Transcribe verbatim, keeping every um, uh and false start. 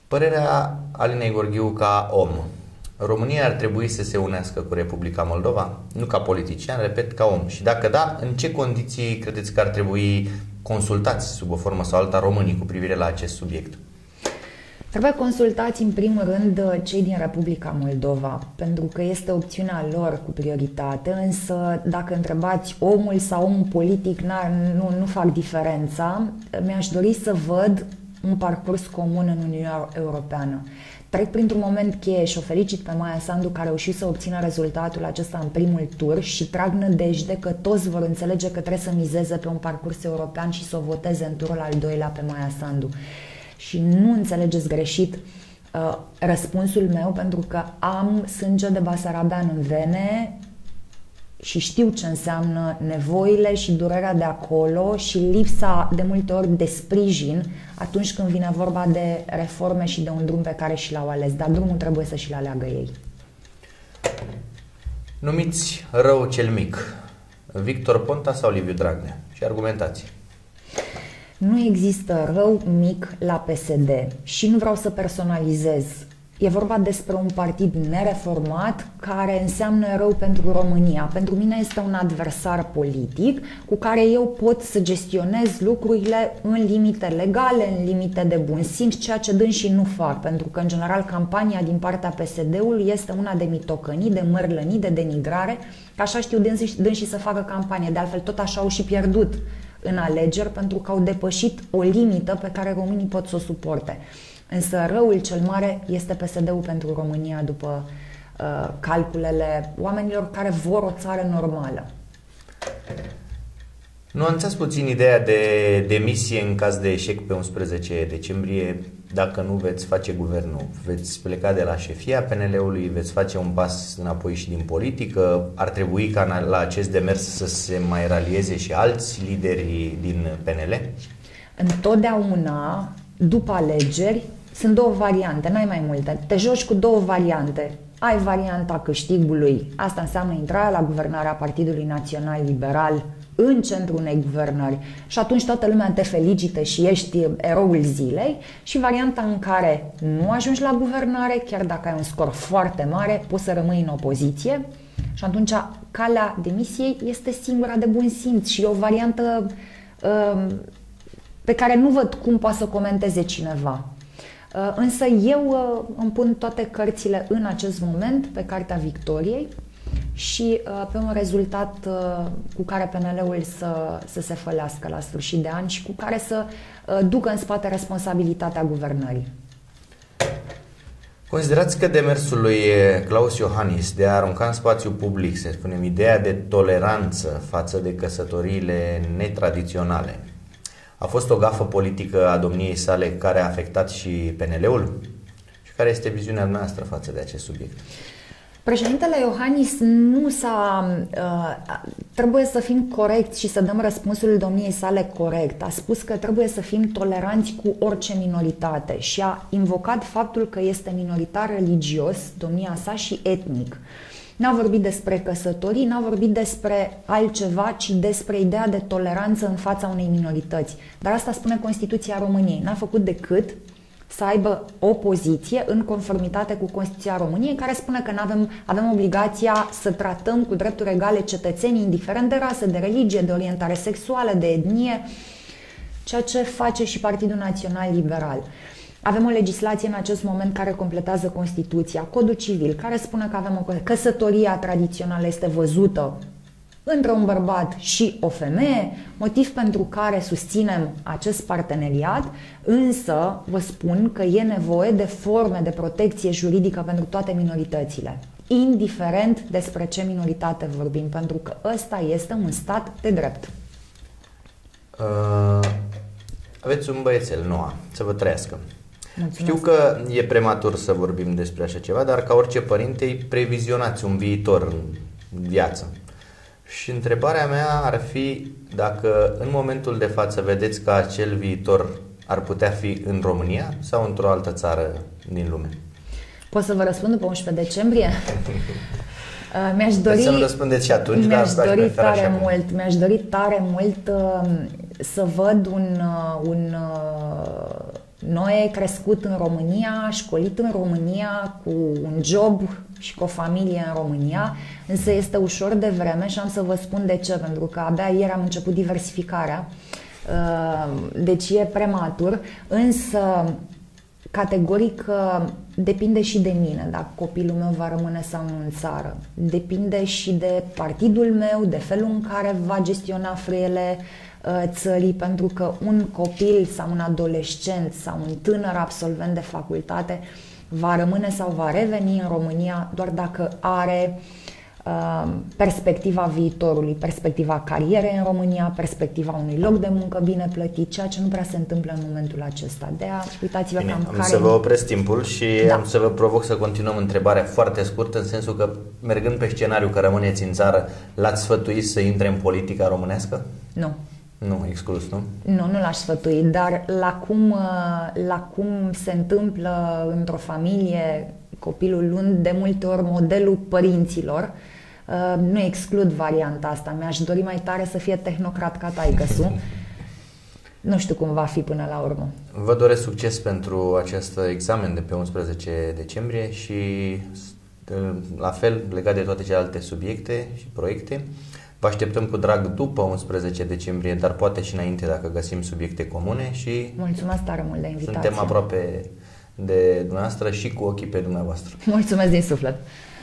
Părerea Alinei Gorghiu ca om. România ar trebui să se unească cu Republica Moldova? Nu ca politician, repet, ca om. Și dacă da, în ce condiții credeți că ar trebui consultați sub o formă sau alta românii cu privire la acest subiect? Trebuie consultați în primul rând cei din Republica Moldova, pentru că este opțiunea lor cu prioritate, însă dacă întrebați omul sau omul politic, nu, nu fac diferența. Mi-aș dori să văd un parcurs comun în Uniunea Europeană. Trec printr-un moment cheie și o felicit pe Maia Sandu că a reușit să obțină rezultatul acesta în primul tur și trag nădejde că toți vor înțelege că trebuie să mizeze pe un parcurs european și să o voteze în turul al doilea pe Maia Sandu. Și nu înțelegeți greșit uh, răspunsul meu, pentru că am sânge de basarabean în vene și știu ce înseamnă nevoile și durerea de acolo și lipsa de multe ori de sprijin atunci când vine vorba de reforme și de un drum pe care și l-au ales, dar drumul trebuie să și-l aleagă ei. Numiți rău cel mic, Victor Ponta sau Liviu Dragnea? Și argumentați. Nu există rău mic la P S D și nu vreau să personalizez. E vorba despre un partid nereformat care înseamnă rău pentru România. Pentru mine este un adversar politic cu care eu pot să gestionez lucrurile în limite legale, în limite de bun simț, ceea ce dânsii nu fac, pentru că în general campania din partea P S D-ului este una de mitocănii, de mărlănii, de denigrare, că așa știu dânsii, dânsii să facă campanie. De altfel tot așa au și pierdut în alegeri, pentru că au depășit o limită pe care românii pot să o suporte. Însă răul cel mare este P S D-ul pentru România după uh, calculele oamenilor care vor o țară normală. Nuanțați puțin ideea de demisie în caz de eșec pe unsprezece decembrie. Dacă nu veți face guvernul, veți pleca de la șefia P N L-ului, veți face un pas înapoi și din politică. Ar trebui ca la acest demers să se mai ralieze și alți lideri din P N L? Întotdeauna, după alegeri, sunt două variante, n-ai mai multe. Te joci cu două variante. Ai varianta câștigului, asta înseamnă intrarea la guvernarea Partidului Național Liberal în centrul unei guvernări și atunci toată lumea te felicită și ești eroul zilei, și varianta în care nu ajungi la guvernare, chiar dacă ai un scor foarte mare, poți să rămâi în opoziție și atunci calea demisiei este singura de bun simț și e o variantă uh, pe care nu văd cum poate să comenteze cineva. Uh, însă eu uh, îmi pun toate cărțile în acest moment pe cartea victoriei și uh, pe un rezultat uh, cu care P N L-ul să, să se fălească la sfârșit de an și cu care să uh, ducă în spate responsabilitatea guvernării. Considerați că demersul lui Klaus Iohannis de a arunca în spațiu public, să spunem, ideea de toleranță față de căsătoriile netradiționale a fost o gafă politică a domniei sale care a afectat și P N L-ul? Și care este viziunea noastră față de acest subiect? Președintele Iohannis nu s-a... Uh, trebuie să fim corecți și să dăm răspunsul domniei sale corect. A spus că trebuie să fim toleranți cu orice minoritate și a invocat faptul că este minoritar religios, domnia sa, și etnic. N-a vorbit despre căsătorii, n-a vorbit despre altceva, ci despre ideea de toleranță în fața unei minorități. Dar asta spune Constituția României. N-a făcut decât să aibă o poziție în conformitate cu Constituția României, care spune că avem, avem obligația să tratăm cu drepturi egale cetățenii, indiferent de rasă, de religie, de orientare sexuală, de etnie, ceea ce face și Partidul Național Liberal. Avem o legislație în acest moment care completează Constituția, Codul Civil, care spune că avem o căsătoria tradițională este văzută între un bărbat și o femeie, motiv pentru care susținem acest parteneriat, însă vă spun că e nevoie de forme de protecție juridică pentru toate minoritățile, indiferent despre ce minoritate vorbim, pentru că ăsta este un stat de drept. Uh, aveți un băiețel, Noa, să vă trăiască. Mulțumesc. Știu că e prematur să vorbim despre așa ceva, dar ca orice părinte îi previzionați un viitor în viață. Și întrebarea mea ar fi dacă în momentul de față vedeți că acel viitor ar putea fi în România sau într-o altă țară din lume. Pot să vă răspund după unsprezece decembrie? Mi-aș dori, să-mi răspundeți și atunci, mi-aș dar dori tare așa mult, mi-aș dori tare mult uh, să văd un, uh, un uh, Noe crescut în România, școlit în România, cu un job și cu o familie în România, însă este ușor de vreme și am să vă spun de ce, pentru că abia ieri am început diversificarea, deci e prematur, însă categoric depinde și de mine dacă copilul meu va rămâne sau nu în țară. Depinde și de partidul meu, de felul în care va gestiona frâiele țării, pentru că un copil sau un adolescent sau un tânăr absolvent de facultate va rămâne sau va reveni în România doar dacă are uh, perspectiva viitorului, perspectiva carierei în România, perspectiva unui loc de muncă bine plătit, ceea ce nu prea se întâmplă în momentul acesta. De-aia, uitați-vă Bine, cam am care... să vă opresc timpul și da. am să vă provoc să continuăm întrebarea foarte scurtă, în sensul că, mergând pe scenariu că rămâneți în țară, l-ați sfătuit să intre în politica românească? Nu. Nu, exclus, nu? Nu, nu l-aș sfătui, dar la cum, la cum se întâmplă într-o familie, copilul luând de multe ori modelul părinților, nu exclud varianta asta. Mi-aș dori mai tare să fie tehnocrat ca taică-su. Nu știu cum va fi până la urmă. Vă doresc succes pentru acest examen de pe unsprezece decembrie și la fel legat de toate celelalte subiecte și proiecte. Vă așteptăm cu drag după unsprezece decembrie, dar poate și înainte dacă găsim subiecte comune și mulțumesc tare mult de invitație. Suntem aproape de dumneavoastră și cu ochii pe dumneavoastră. Mulțumesc din suflet!